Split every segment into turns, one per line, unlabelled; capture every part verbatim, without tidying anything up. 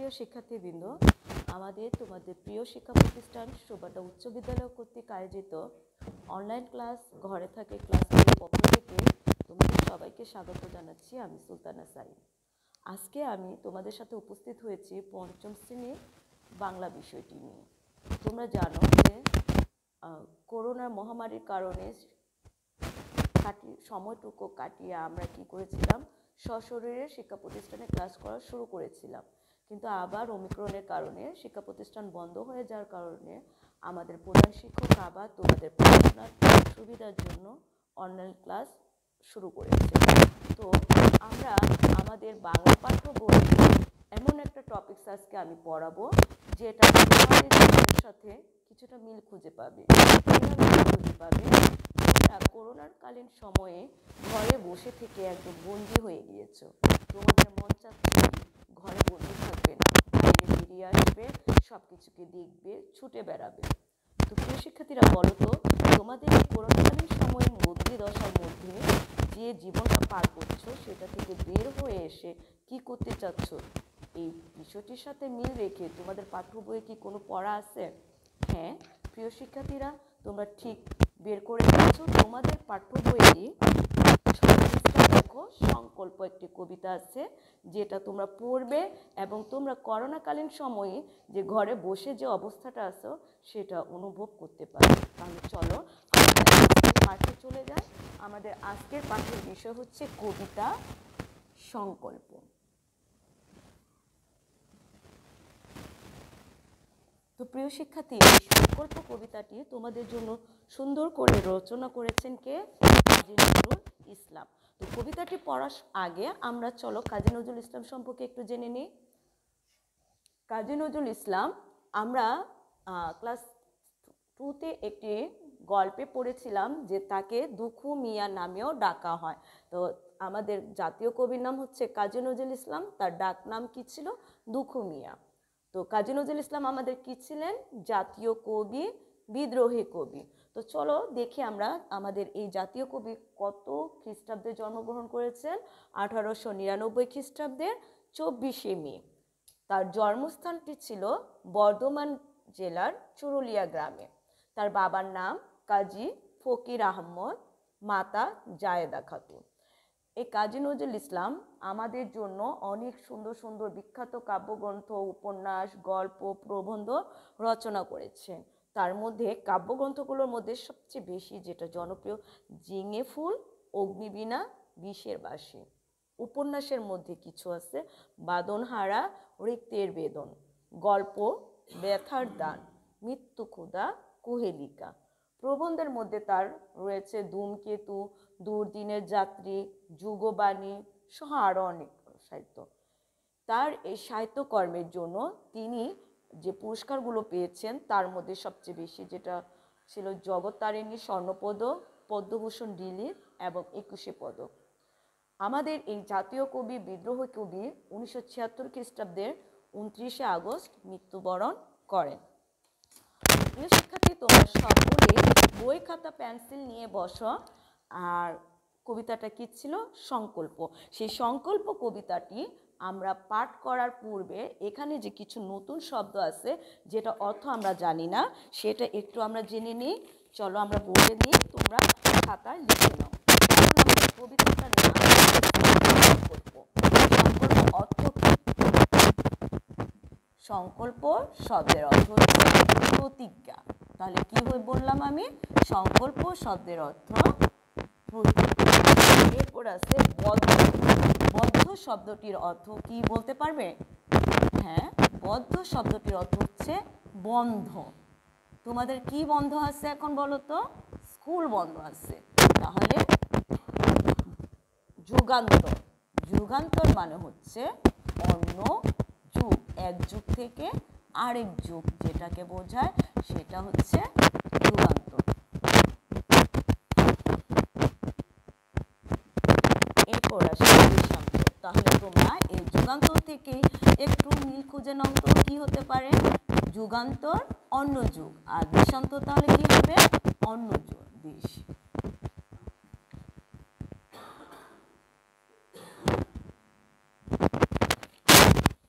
প্রিয় শিক্ষার্থীবৃন্দ, আমাদের তোমাদের প্রিয় শিক্ষা প্রতিষ্ঠান সুবাড্ডা উচ্চ বিদ্যালয় কর্তৃক আয়োজিত অনলাইন ক্লাস ঘরে থাকে ক্লাসের পক্ষ থেকে তোমাদের সবাইকে স্বাগত জানাচ্ছি। আমি সুলতানা সাইন। আজকে আমি তোমাদের সাথে উপস্থিত হয়েছি পঞ্চম শ্রেণীর বাংলা বিষয়টি নিয়ে। তোমরা জানো যে করোনার মহামারীর কারণে কাটি সময়টুকু কাটিয়ে আমরা কি করেছিলাম, সশরীরে শিক্ষা প্রতিষ্ঠানে ক্লাস করা শুরু করেছিলাম। কিন্তু আবার ওমিক্রনের কারণে শিক্ষা প্রতিষ্ঠান বন্ধ হয়ে যাওয়ার কারণে আমাদের প্রধান শিক্ষক আবার তোমাদের পড়াশোনার সুবিধার জন্য অনলাইন ক্লাস শুরু করেছে। তো আমরা আমাদের বাংলা পাঠ্য বই এমন একটা টপিকস আজকে আমি পড়াবো যেটা তোমাদের জীবনের সাথে কিছুটা মিল খুঁজে পাবে। মিল খুঁজে পাবে তোমরা করোনার কালীন সময়ে ঘরে বসে থেকে একদম বন্দী হয়ে গিয়েছো। তোমাদের মন চাচ্ছে ঘরে বন্দী থাকবে না, বাইরে বেরিয়ে আসবে, সব কিছুকে দেখবে, ছুটে বেড়াবে। তো প্রিয় শিক্ষার্থীরা, বলো তো তোমাদের এই করোনাকালীন সময়ের বন্দী দশার মধ্যে যে জীবনটা পার করছো সেটা থেকে বের হয়ে এসে কি করতে চাচ্ছ, এই বিষয়টির সাথে মিল রেখে তোমাদের পাঠ্য বইয়ে কি কোনো পড়া আছে? হ্যাঁ প্রিয় শিক্ষার্থীরা, তোমরা ঠিক বের করে দিচ্ছ। তোমাদের পাঠ্য বইয়ে দেখো সংকল্প একটি কবিতা আছে যেটা তোমরা পড়বে এবং তোমরা করোনাকালীন সময়ে যে ঘরে বসে যে অবস্থাটা আছো সেটা অনুভব করতে পারবে। তাহলে চলো আমাদের পাঠে চলে যাই। আমাদের আজকের পাঠের বিষয় হচ্ছে কবিতা সংকল্প। তো প্রিয় শিক্ষার্থী, এই সংকল্প কবিতাটি তোমাদের জন্য সুন্দর করে রচনা করেছেন কে? কাজী নজরুল ইসলাম। তো কবিতাটি পড়ার আগে আমরা চলো কাজী নজরুল ইসলাম সম্পর্কে একটু জেনে নিই। কাজী নজরুল ইসলাম আমরা ক্লাস টুতে একটি গল্পে পড়েছিলাম যে তাকে দুখু মিয়া নামেও ডাকা হয়। তো আমাদের জাতীয় কবির নাম হচ্ছে কাজী নজরুল ইসলাম, তার ডাক নাম কি ছিল? দুখু মিয়া। তো কাজী নজরুল ইসলাম আমাদের কি ছিলেন? জাতীয় কবি, বিদ্রোহী কবি। তো চলো দেখি আমরা আমাদের এই জাতীয় কবি কত খ্রিস্টাব্দে জন্মগ্রহণ করেছেন? আঠারোশো নিরানব্বই খ্রিস্টাব্দের চব্বিশে মে। তার জন্মস্থানটি ছিল বর্ধমান জেলার চুরুলিয়া গ্রামে। তার বাবার নাম কাজী ফকির আহমদ, মাতা জায়েদা খাতুন। এই কাজী নজরুল ইসলাম আমাদের জন্য অনেক সুন্দর সুন্দর বিখ্যাত কাব্যগ্রন্থ, উপন্যাস, গল্প, প্রবন্ধ রচনা করেছেন। তার মধ্যে কাব্যগ্রন্থগুলোর মধ্যে সবচেয়ে বেশি যেটা জনপ্রিয়, জিঙে ফুল, অগ্নিবীণা, বিষের বাঁশি। উপন্যাসের মধ্যে কিছু আছে বাদনহারা, রিক্তের বেদন, গল্প ব্যথার দান, মৃত্যু ক্ষুধা, কুহেলিকা। প্রবন্ধের মধ্যে তার রয়েছে ধূমকেতু, দুর্দিনের যাত্রী, যুগবাণী সহ আরও অনেক সাহিত্য। তার এই সাহিত্যকর্মের জন্য তিনি যে পুরস্কারগুলো পেয়েছেন তার মধ্যে সবচেয়ে বেশি যেটা ছিল জগত্তারিণী স্বর্ণপদক, পদ্মভূষণ ডিলিট এবং একুশে পদক। আমাদের এই জাতীয় কবি, বিদ্রোহী কবি উনিশশো ছিয়াত্তর খ্রিস্টাব্দের উনত্রিশে আগস্ট মৃত্যুবরণ করেন। প্রিয় শিক্ষার্থী, তোমরা সকলে বই, খাতা, পেন্সিল নিয়ে বসো। আর কবিতাটা কি ছিল? সংকল্প। সেই সংকল্প কবিতাটি আমরা পাঠ করার পূর্বে এখানে যে কিছু নতুন শব্দ আছে যেটা অর্থ আমরা জানি না, সেটা একটু আমরা জেনে নিই। চলো আমরা বলে নিই, তোমরা খাতায় লিখে নাও। এখন আমাদের কবিতাটার নাম সংকল্প। সংকল্প অর্থ কি? সংকল্প শব্দের অর্থ হচ্ছে প্রতিজ্ঞা। তাহলে কি হয়ে বললাম আমি? সংকল্প শব্দের অর্থ প্রতিজ্ঞা। এরপর আছে বদ্ধ। বদ্ধ শব্দটির অর্থ কি বলতে পারবে? হ্যাঁ, বদ্ধ শব্দটির অর্থ হচ্ছে বন্ধ। তোমাদের কি বন্ধ আছে এখন বলো তো? স্কুল বন্ধ আছে। তাহলে যুগান্তর। যুগান্তর মানে হচ্ছে অন্য যুগ, এক যুগ থেকে আরেক যুগ যেটাকে বোঝায় সেটা হচ্ছে যুগান্তর। এরপর আসে দেশান্তর। তাহলে তোমরা এই যুগান্তর থেকে একটু মিল খুঁজে নাও তো কি হতে পারে? যুগান্তর অন্য যুগ, আর দেশান্তর তাহলে কি হবে? অন্য যুগ, দেশ।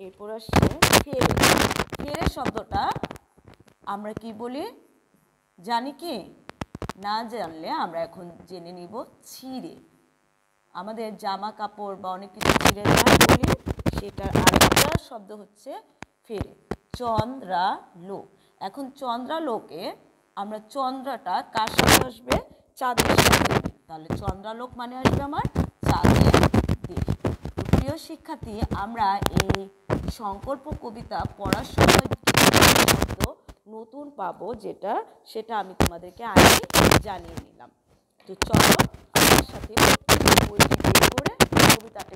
এরপর আসছে ফেরে। ফেরে শব্দটা আমরা কি বলি জানি কি? না জানলে আমরা এখন জেনে নিব ছিঁড়ে। আমাদের জামা কাপড় বা অনেক কিছু ছিঁড়ে যায় বলি, সেটার আরেকটা শব্দ হচ্ছে ফেরে। চন্দ্রালো। এখন চন্দ্রালোকে আমরা চন্দ্রাটা কার সাথে আসবে? চাঁদের সাথে। তাহলে চন্দ্রালোক মানে আসবে আমার চাঁদের দেশ। প্রিয় শিক্ষার্থী, আমরা এই সংকল্প কবিতা পড়ার সময় শব্দ নতুন পাবো, যেটা সেটা আমি তোমাদেরকে আগে জানিয়ে নিলাম। তো চলো আমার সাথে বইটি বের করে কবিতাটি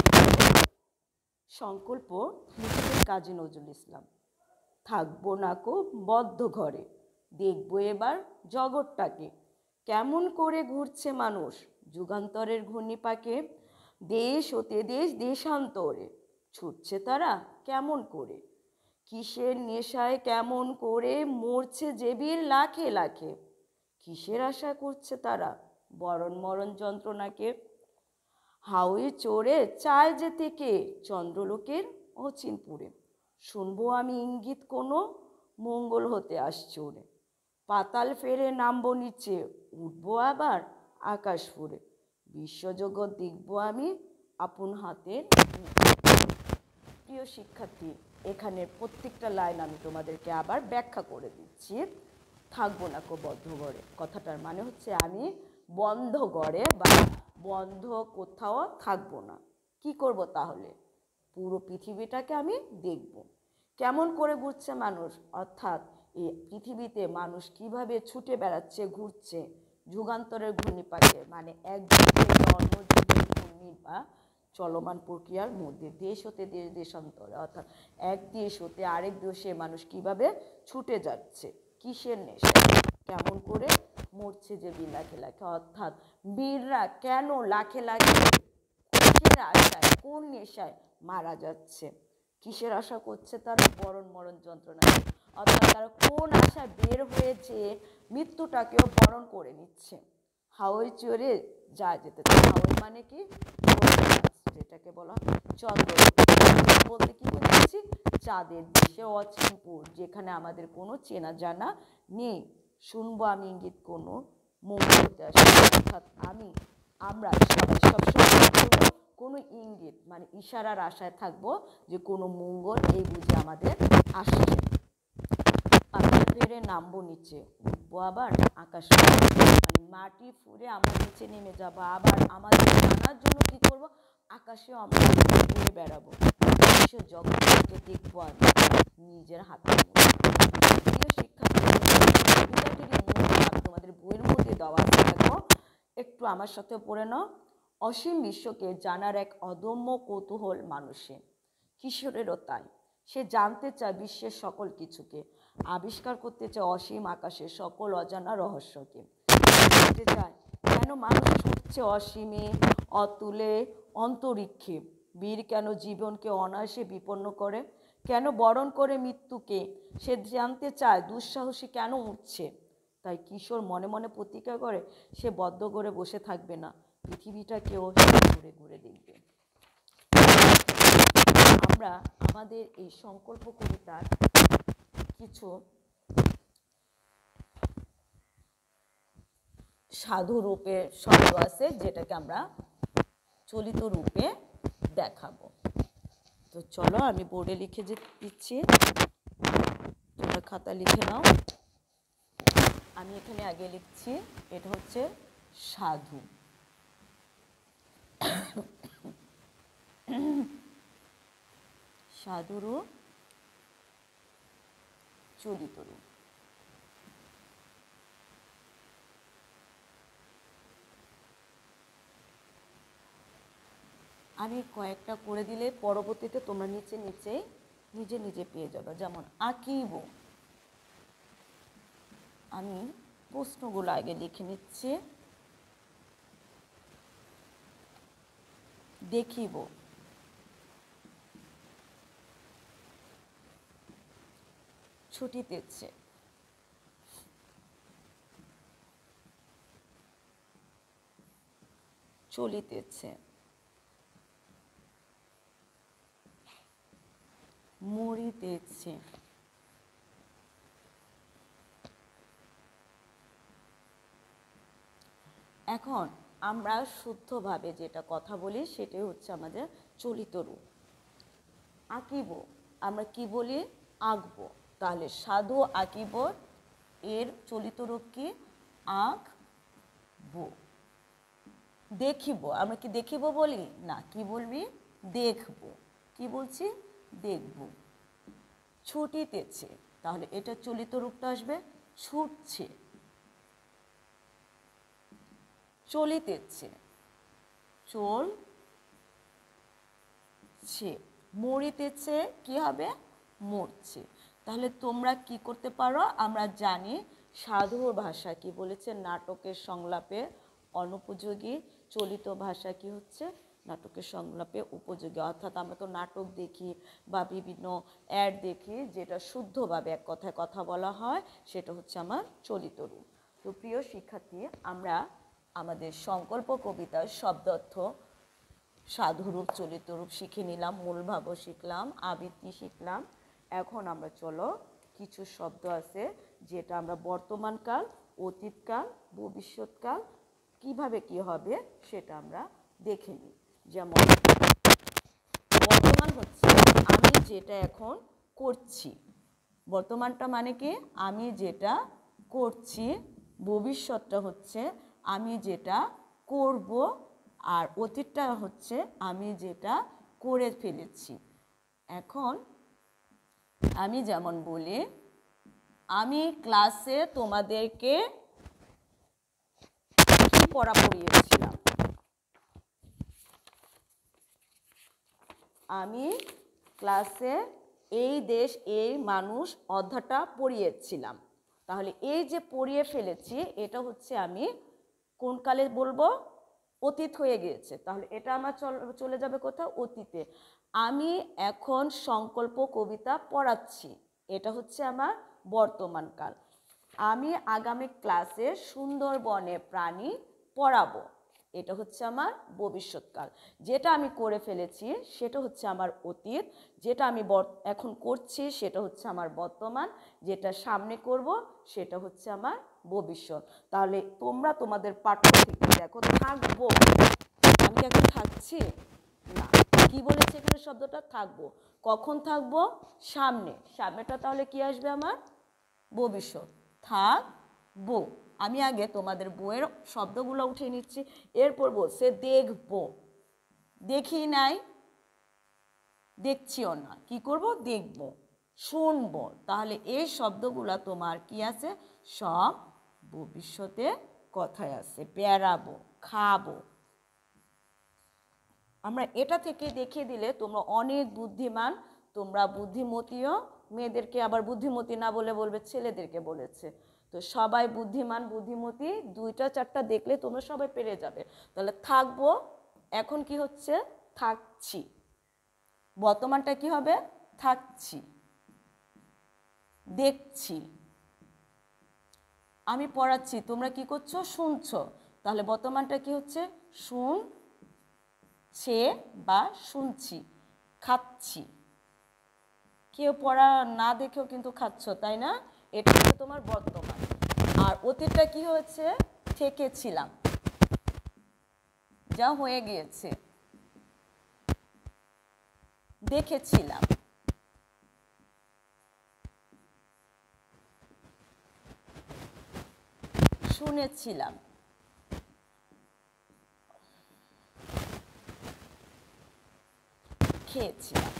সংকল্প লিখেছেন কাজী নজরুল ইসলাম। থাকবো না কো বদ্ধ ঘরে, দেখবো এবার জগৎটাকে, কেমন করে ঘুরছে মানুষ যুগান্তরের ঘূর্ণিপাকে, দেশ হতে দেশ দেশান্তরে ছুটছে তারা কেমন করে, কিসের নেশায় কেমন করে মরছে জেবির লাখে লাখে, কিসের আশা করছে তারা বরণ মরণ যন্ত্রণাকে, হাওয়ে চড়ে চায় যে থেকে চন্দ্রলোকের অচিনপুরে, শুনবো আমি ইঙ্গিত কোনো মঙ্গল হতে আসছে ওরে, পাতাল ফেরে নামবো নিচে উঠবো আবার আকাশ ফুরে, বিশ্বজগৎ দেখবো আমি আপন হাতে। প্রিয় শিক্ষার্থী, এখানের প্রত্যেকটা লাইন আমি তোমাদেরকে আবার ব্যাখ্যা করে দিচ্ছি। থাকবো না কো বদ্ধ ঘরে, কথাটার মানে হচ্ছে আমি বন্ধ ঘরে বা বন্ধ কোথাও থাকবো না। কি করব তাহলে? পুরো পৃথিবীটাকে আমি দেখব। কেমন করে ঘুরছে মানুষ, অর্থাৎ এই পৃথিবীতে মানুষ কিভাবে ছুটে বেড়াচ্ছে, ঘুরছে যুগান্তরের ঘূর্ণিপাকে, মানে এক দিক থেকে অন্য দিকের ঘূর্ণি বা চলমান প্রক্রিয়ার মধ্যে, দেশ হতে দেশ দেশান্তরে, অর্থাৎ এক দেশ হতে আরেক দেশে মানুষ কিভাবে ছুটে যাচ্ছে, কিসের নেশা, কেমন করে মরছে যে বীর লাখে লাখে, অর্থাৎ বীররা কেন লাখে লাখে কিসের আশায় কোন নেশায় মারা যাচ্ছে, কিসের আশা করছে তারা বরণ মরণ যন্ত্রণা, অর্থাৎ তারা কোন আশায় বের হয়েছে মৃত্যুটাকেও বরণ করে নিচ্ছে। হাওয়াই চড়ে যা যেতে, হাওয়াই মানে কি? যেটাকে বলা চন্দ্র বলতে কি বুঝেছি? চাঁদের দেশে অচিনপুর, যেখানে আমাদের কোনো চেনা জানা নেই, শুনবো আমি ইঙ্গিত কোনো মঙ্গল হতে আসে, অর্থাৎ আমি আমরা সবাই সবসময় কোনো ইঙ্গিত মানে ইশারার আশায় থাকবো যে কোনো মঙ্গল এই বুঝে আমাদের আসছে। পাতাল ফেরে নামবো নিচে উঠবো আবার আকাশ, মানে মাটি ফুরে আমরা নিচে নেমে যাবো, আবার আমাদের জানার জন্য কি করব? আকাশেও আমরা ঘুরে বেড়াবো, বিশ্ব জগৎকে দেখবো আমি নিজের হাতে। প্রিয় শিক্ষার্থী, তোমাদের বইয়ের মধ্যে দেওয়া আছে, দেখো একটু আমার সাথে পড়ে নাও। অসীম বিশ্বকে জানার এক অদম্য কৌতূহল মানুষে, কিশোরেরও তাই, সে জানতে চায় বিশ্বের সকল কিছুকে, আবিষ্কার করতে চায় অসীম আকাশের সকল অজানা রহস্যকে, জানতে চায় কেন মানুষ ছুটছে অসীমে অতুলে অন্তরিক্ষে, বীর কেন জীবনকে অনায়াসে বিপন্ন করে, কেন বরণ করে মৃত্যুকে, সে জানতে চায় দুঃসাহসী কেন উঠছে। তাই কিশোর মনে মনে প্রতিজ্ঞা করে সে বদ্ধ করে বসে থাকবে না, পৃথিবীটাকেও ঘুরে ঘুরে দেখবে। আমরা আমাদের এই সংকল্প কবিতার কিছু সাধু রূপের শব্দ আছে, যেটাকে আমরা চলিত রূপে দেখাবো। তো চলো আমি বোর্ডে লিখে দিচ্ছি, তোমরা খাতা লিখে নাও। আমি এখানে আগে লিখছি, এটা হচ্ছে সাধু। সাধু রূপ, চলিত রূপ। আমি কয়েকটা করে দিলে পরবর্তীতে তোমরা নিচে নিচে নিজে নিজে পেয়ে যাবে। যেমন আঁকিব, আমি প্রশ্নগুলো আগে লিখে নিচ্ছি। দেখিব, ছুটিতেছে, চলিতেছে, মরিতেছে। এখন আমরা শুদ্ধভাবে যেটা কথা বলি সেটাই হচ্ছে আমাদের চলিত রূপ। আঁকিব আমরা কি বলি? আঁকবো। তাহলে সাধু আঁকিব এর চলিত রূপ কি? আঁকবো। দেখিব আমরা কি দেখিব বলি না, কি বলবি? দেখব। কি বলছি? দেখব। ছুটিতেছে তাহলে এটা চলিত রূপটা আসবে ছুটছে। চলিতেছে চলছে। মরিতেছে কি হবে? মরছে। তাহলে তোমরা কি করতে পারো? আমরা জানি সাধুর ভাষা কি বলেছে? নাটকের সংলাপে অনুপযোগী। চলিত ভাষা কি হচ্ছে? নাটকের সংলাপে উপযোগী। অর্থাৎ আমরা তো নাটক দেখি বা বিভিন্ন অ্যাড দেখি যেটা শুদ্ধভাবে এক কথায় কথা বলা হয়, সেটা হচ্ছে আমার চলিত রূপ। তো প্রিয় শিক্ষার্থী, আমরা আমাদের সংকল্প কবিতার শব্দার্থ, সাধুরূপ, চলিত রূপ শিখে নিলাম, মূল ভাবও শিখলাম, আবৃত্তি শিখলাম। এখন আমরা চলো কিছু শব্দ আছে যেটা আমরা বর্তমানকাল, অতীতকাল, ভবিষ্যৎকাল কিভাবে কি হবে সেটা আমরা দেখে নিই। যেমন বর্তমান হচ্ছে আমি যেটা এখন করছি। বর্তমানটা মানে কি? আমি যেটা করছি। ভবিষ্যৎটা হচ্ছে আমি যেটা করব। আর অতীতটা হচ্ছে আমি যেটা করে ফেলেছি। এখন আমি যেমন বলি, আমি ক্লাসে তোমাদেরকে কি পড়া পড়িয়েছিলাম? আমি ক্লাসে এই দেশ এই মানুষ অধ্যায়টা পড়িয়েছিলাম। তাহলে এই যে পড়িয়ে ফেলেছি এটা হচ্ছে আমি কোন কালে বলবো? অতীত হয়ে গিয়েছে। তাহলে এটা আমার চলে যাবে কোথাও? অতীতে। আমি এখন সংকল্প কবিতা পড়াচ্ছি, এটা হচ্ছে আমার বর্তমানকাল। আমি আগামী ক্লাসে সুন্দরবনে প্রাণী পড়াবো, এটা হচ্ছে আমার ভবিষ্যৎকাল। যেটা আমি করে ফেলেছি সেটা হচ্ছে আমার অতীত। যেটা আমি এখন করছি সেটা হচ্ছে আমার বর্তমান। যেটা সামনে করব সেটা হচ্ছে আমার ভবিষ্যৎ। তাহলে তোমরা তোমাদের পাঠ্য থেকে দেখো, থাকবো, আমি কি এখন থাকছি? না। কি বলেছে এখানে? শব্দটা থাকবো। কখন থাকবো? সামনে। সামনেটা তাহলে কি আসবে? আমার ভবিষ্যৎ। থাকবো। আমি আগে তোমাদের বইয়ের শব্দগুলো উঠে নিচ্ছি, এরপর বলছে দেখবো। দেখি নাই, দেখছিও না, কি করব? দেখবো। শুনবো। তাহলে এই শব্দগুলো তোমার কি আছে? সব ভবিষ্যতে কথায় আছে। বেড়াবো, খাবো। আমরা এটা থেকে দেখিয়ে দিলে তোমরা অনেক বুদ্ধিমান, তোমরা বুদ্ধিমতীও। মেয়েদেরকে আবার বুদ্ধিমতী না বলে বলবে ছেলেদেরকে বলেছে। তো সবাই বুদ্ধিমান, বুদ্ধিমতী, দুইটা চারটা দেখলে তোমরা সবাই পেরে যাবে। তাহলে থাকবো, এখন কি হচ্ছে? থাকছি। বর্তমানটা কি হবে? থাকছি। দেখছি। আমি পড়াচ্ছি, তোমরা কি করছো? শুনছো। তাহলে বর্তমানটা কি হচ্ছে? শুনছে বা শুনছি। খাচ্ছি। কেউ পড়া না দেখেও কিন্তু খাচ্ছ, তাই না? এটা হচ্ছে তোমার বর্তমান। আর অতীতটা কি হয়েছে? থেকেছিলাম, যা হয়ে গিয়েছে। দেখেছিলাম, শুনেছিলাম, খেয়েছিলাম।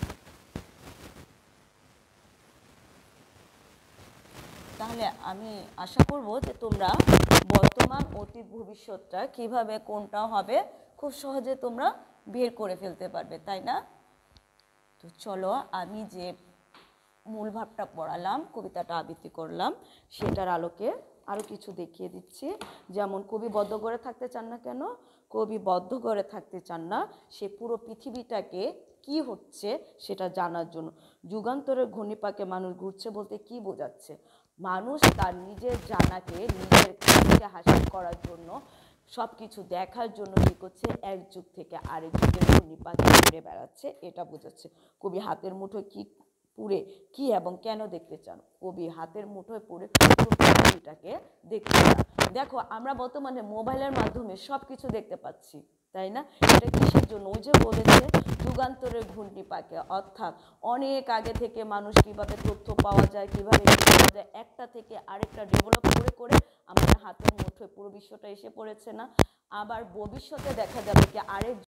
তাহলে আমি আশা করব যে তোমরা বর্তমান, অতীত, ভবিষ্যৎটা কিভাবে কোনটা হবে খুব সহজে তোমরা বের করে ফেলতে পারবে, তাই না? তো চলো আমি যে মূল ভাবটা পড়ালাম, কবিতাটা আবৃত্তি করলাম, সেটার আলোকে আরও কিছু দেখিয়ে দিচ্ছি। যেমন কবি বদ্ধ ঘরে থাকতে চান না কেন? কবি বদ্ধ ঘরে থাকতে চান না সে পুরো পৃথিবীটাকে কি হচ্ছে সেটা জানার জন্য। যুগান্তরের ঘূর্ণিপাকে মানুষ ঘুরছে বলতে কি বোঝাচ্ছে? মানুষ তার নিজের জানাকে নিজের কাছে হাসিল করার জন্য, সব কিছু দেখার জন্য কী করছে? এক যুগ থেকে আরেক যুগের ঘূর্ণিপাক ঘুরে বেড়াচ্ছে, এটা বোঝাচ্ছে। কবি হাতের মুঠোয় কি পুরে কি এবং কেন দেখতে চান? কবি হাতের মুঠোয় পুরে পুরো পৃথিবীটাকে দেখতে চান। দেখো, আমরা বর্তমানে মোবাইলের মাধ্যমে সব কিছু দেখতে পাচ্ছি, তাই না? এটা কিসের জন্য? ওই যে বলেছে যুগান্তরের ঘুঁটি পাকে, অর্থাৎ অনেক আগে থেকে মানুষ কিভাবে তথ্য পাওয়া যায়, কিভাবে পাওয়া যায়, একটা থেকে আরেকটা ডেভেলপ করে করে আমাদের হাতের মুঠোয় পুরো বিশ্বটা এসে পড়েছে না? আবার ভবিষ্যতে দেখা যাবে কি আরেক